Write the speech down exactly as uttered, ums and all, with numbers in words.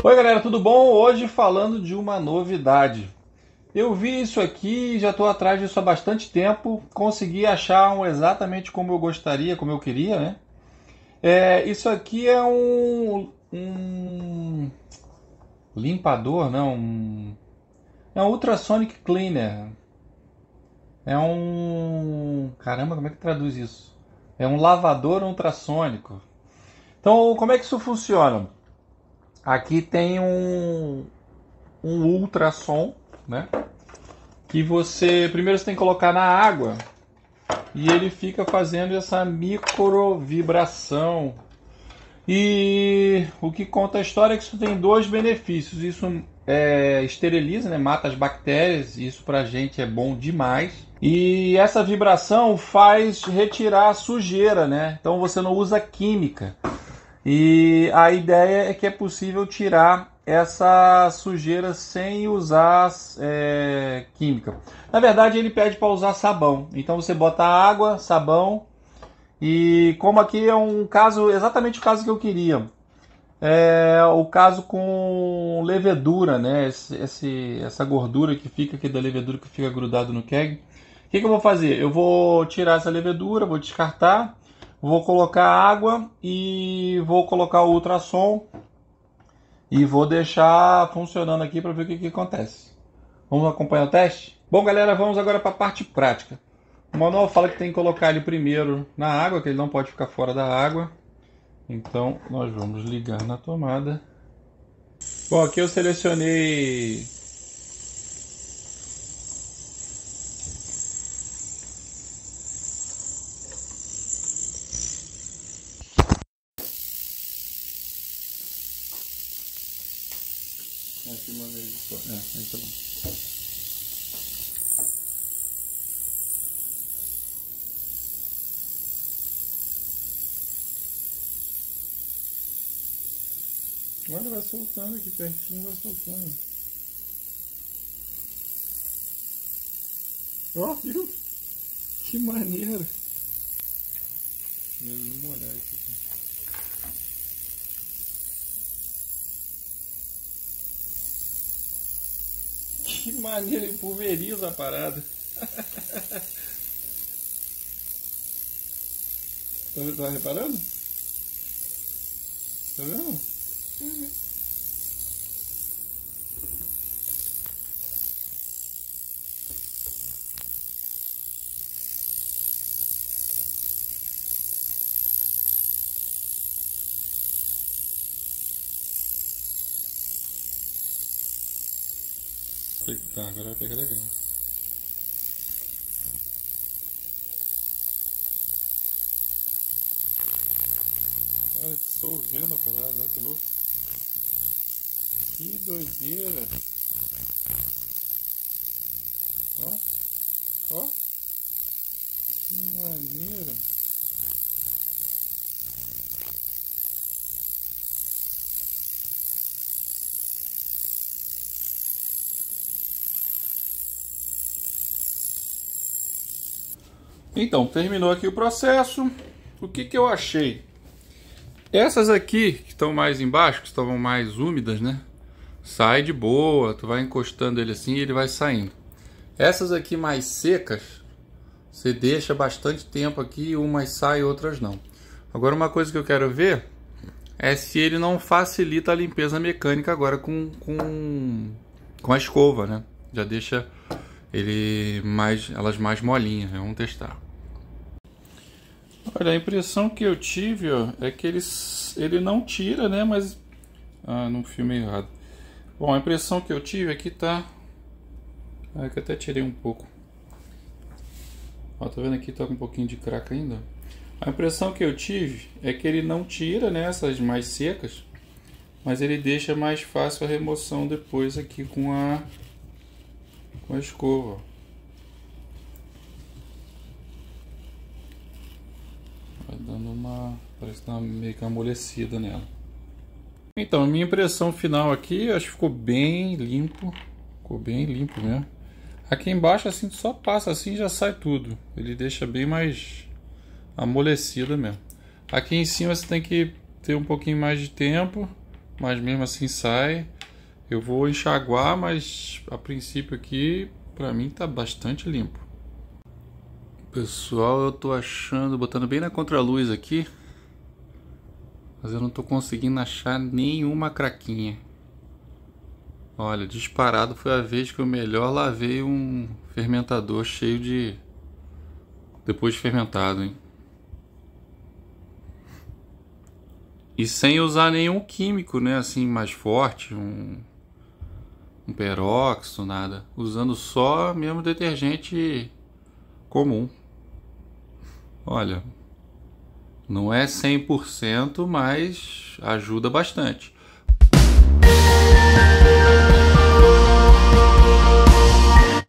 Oi galera, tudo bom? Hoje falando de uma novidade. Eu vi isso aqui, já estou atrás disso há bastante tempo, consegui achar um exatamente como eu gostaria, como eu queria, né? É, isso aqui é um, um limpador, não? Um, é um ultrasonic cleaner. É um... Caramba, como é que traduz isso? É um lavador ultrassônico. Então, como é que isso funciona? Aqui tem um, um ultrassom, né? Que você primeiro você tem que colocar na água e ele fica fazendo essa micro vibração. E o que conta a história é que isso tem dois benefícios. Isso é, esteriliza, né? Mata as bactérias, isso pra gente é bom demais. E essa vibração faz retirar a sujeira, né? Então você não usa química. E a ideia é que é possível tirar essa sujeira sem usar é, química. Na verdade, ele pede para usar sabão. Então você bota água, sabão e como aqui é um caso, exatamente o caso que eu queria. É o caso com levedura, né? Esse, esse, essa gordura que fica aqui da levedura que fica grudado no keg. O que, que eu vou fazer? Eu vou tirar essa levedura, vou descartar, vou colocar água e vou colocar o ultrassom e vou deixar funcionando aqui para ver o que, que acontece. Vamos acompanhar o teste? Bom, galera, vamos agora para a parte prática. O manual fala que tem que colocar ele primeiro na água, que ele não pode ficar fora da água. Então, nós vamos ligar na tomada. Bom, aqui eu selecionei aqui uma vez só. É, aí tá bom. Olha, vai soltando aqui pertinho, vai soltando. Ó, oh, viu? Que maneiro. Vamos molhar isso aqui. Que maneiro, ele pulveriza a parada. Tá, tá reparando? Tá vendo? Uhum. Tá, agora vai pegar legal. Olha, dissolvendo a parada, olha que louco. Que doideira. Ó, ó. Que maneiro. Então, terminou aqui o processo. O que que eu achei? Essas aqui, que estão mais embaixo, que estavam mais úmidas, né? Sai de boa, tu vai encostando ele assim e ele vai saindo. Essas aqui mais secas, você deixa bastante tempo aqui, umas saem, outras não. Agora uma coisa que eu quero ver é se ele não facilita a limpeza mecânica agora com, com, com a escova, né? Já deixa ele mais, elas mais molinhas, né? Vamos testar. Olha, a impressão que eu tive, ó, é que ele, ele não tira, né? Mas... Ah, não filmei errado. Bom, a impressão que eu tive é que tá... Ah, que eu até tirei um pouco. Ó, tá vendo aqui? Tá com um pouquinho de craca ainda. A impressão que eu tive é que ele não tira, né, essas mais secas, mas ele deixa mais fácil a remoção depois aqui com a, com a escova. Vai dando uma... parece que tá meio que amolecida nela. Então, a minha impressão final aqui, acho que ficou bem limpo. Ficou bem limpo mesmo. Aqui embaixo, assim, só passa assim e já sai tudo. Ele deixa bem mais amolecido mesmo. Aqui em cima você tem que ter um pouquinho mais de tempo mas mesmo assim sai. Eu vou enxaguar, mas a princípio aqui pra mim tá bastante limpo. Pessoal, eu tô achando, botando bem na contraluz aqui, mas eu não tô conseguindo achar nenhuma craquinha. Olha, disparado foi a vez que eu melhor lavei um fermentador cheio de... depois de fermentado, hein? E sem usar nenhum químico, né? Assim, mais forte, um, um peróxido, nada. Usando só mesmo detergente comum. Olha, não é cem por cento, mas ajuda bastante.